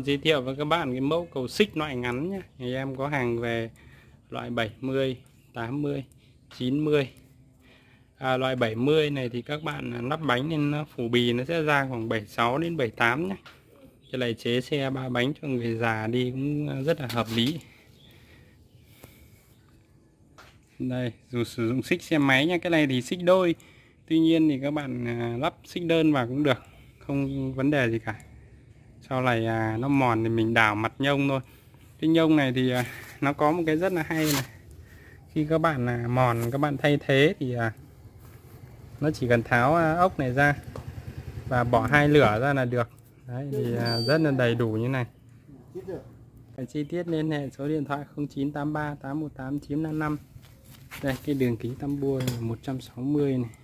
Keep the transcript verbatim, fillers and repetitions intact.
Giới thiệu với các bạn cái mẫu cầu xích loại ngắn nhé. Thì em có hàng về loại bảy mươi, tám mươi, chín mươi. À, loại bảy mươi này thì các bạn lắp bánh nên nó phủ bì nó sẽ ra khoảng bảy mươi sáu đến bảy mươi tám nhé. Cái này chế xe ba bánh cho người già đi cũng rất là hợp lý. Đây, dù sử dụng xích xe máy nha, cái này thì xích đôi. Tuy nhiên thì các bạn lắp xích đơn vào cũng được, không vấn đề gì cả. Sau này à, nó mòn thì mình đảo mặt nhông thôi. Cái nhông này thì à, nó có một cái rất là hay này. Khi các bạn à, mòn các bạn thay thế thì à, nó chỉ cần tháo à, ốc này ra và bỏ hai lửa ra là được. Đấy, thì à, rất là đầy đủ như này. Cái chi tiết liên hệ số điện thoại không chín tám ba tám một tám chín năm năm. Đây, cái đường kính tăm bua một trăm sáu mươi này.